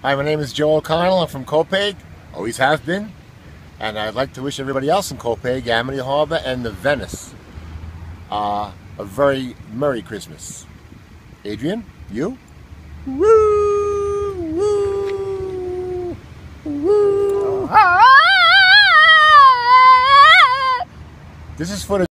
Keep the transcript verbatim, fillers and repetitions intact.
Hi, my name is Joe O'Connell. I'm from Copiague, always have been, and I'd like to wish everybody else in Copiague, Amity Harbor, and the Venice uh, a very Merry Christmas. Adrian, you? Woo! Woo! Woo! This is for the